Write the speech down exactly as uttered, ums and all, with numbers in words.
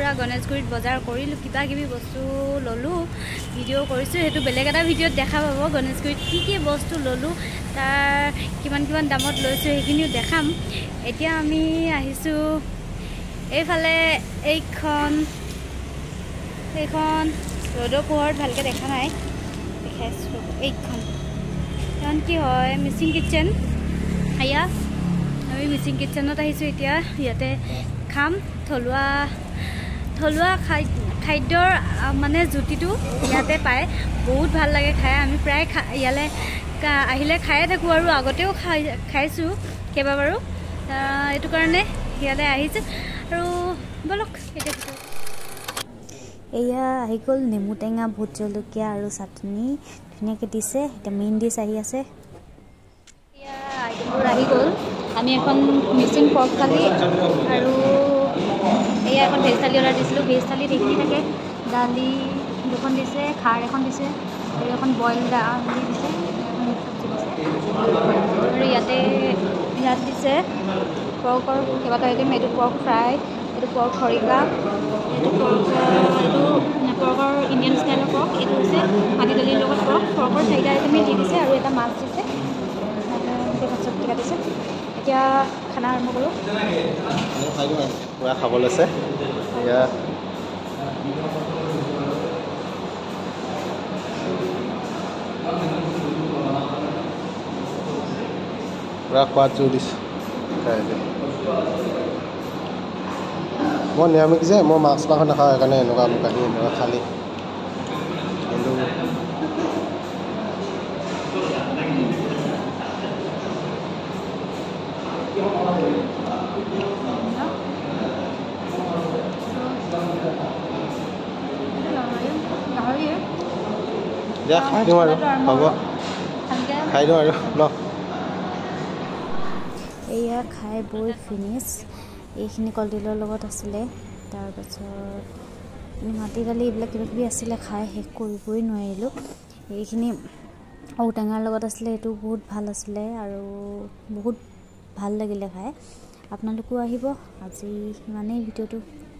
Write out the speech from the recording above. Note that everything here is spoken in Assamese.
পুৰা গণেশগুৰিত বজাৰ কৰিলোঁ, কিবা কিবি বস্তু ল'লোঁ, ভিডিঅ' কৰিছোঁ। সেইটো বেলেগ এটা ভিডিঅ'ত দেখা পাব। গণেশগুৰিত কি কি বস্তু ল'লোঁ, তাৰ কিমান কিমান দামত লৈছোঁ সেইখিনিও দেখাম। এতিয়া আমি আহিছোঁ এইফালে। এইখন এইখন ৰ'দৰ পোহৰত ভালকৈ দেখা নাই, দেখাইছোঁ। এইখন কাৰণ কি হয় মিচিং কিটচেন। এয়া আমি মিচিং কিটচেনত আহিছোঁ এতিয়া। ইয়াতে খাম থলুৱা থলুৱা খাদ্যৰ মানে জুতিটো ইয়াতে পায়, বহুত ভাল লাগে খাই। আমি প্ৰায় খা ইয়ালৈ আহিলে খায়ে থাকোঁ আৰু আগতেও খাই খাইছোঁ কেইবাবাৰো। এইটো কাৰণে ইয়ালৈ আহিছোঁ আৰু বলক এতিয়া এয়া আহি গ'ল নেমু টেঙা, ভোট জলকীয়া আৰু চাটনি ধুনীয়াকৈ দিছে। এতিয়া মেইন ডিছ আহি আছে। এয়া আইটেমবোৰ আহি গ'ল। আমি এখন মিচিং পৰ্ক থালি আৰু এয়া এখন ভেজ থালি অৰ্ডাৰ দিছিলোঁ। ভেজ থালিত এইখিনি থাকে, দালি দুখন দিছে, খাৰ এখন দিছে আৰু এখন বইল দালি দিছে, আৰু ইয়াতে ইয়াত দিছে পৰ্কৰ কেইবাটাও আইটেম। এইটো পৰ্ক ফ্ৰাই, এইটো পৰ্ক খৰিকা, এইটো পৰ্ক এইটো পৰ্কৰ ইণ্ডিয়ান ষ্টাইলৰ পৰ্ক, এইটো হৈছে মাটি দালিৰ লগত পৰ্ক। পৰ্কৰ চাৰিটা আইটেমেই দি দিছে আৰু এটা মাছ দিছে, চব টিকা দিছে। এতিয়া খানা আৰম্ভ কৰোঁ। পুৰা খাব লৈছে এয়া। পুৰা খোৱাত জোৰ দিছোঁ। মই নিৰামিষ যে, মই মাছ মাংস নাখাওঁ, সেইকাৰণে এনেকুৱা মোক আহি এনেকুৱা খালি। কিন্তু দিয়া খাই দিওঁ আৰু হ'ব, খাই দিওঁ আৰু ন। এয়া খাই বৈ ফিনিছ। এইখিনি কলডিলৰ লগত আছিলে, তাৰপাছত মাটি দালি এইবিলাক কিবা কিবি আছিলে, খাই শেষ কৰিবই নোৱাৰিলোঁ। এইখিনি ঔটেঙাৰ লগত আছিলে, এইটো বহুত ভাল আছিলে আৰু বহুত ভাল লাগিলে খাই। আপোনালোকো আহিব। আজি ইমানেই ভিডিঅ'টো।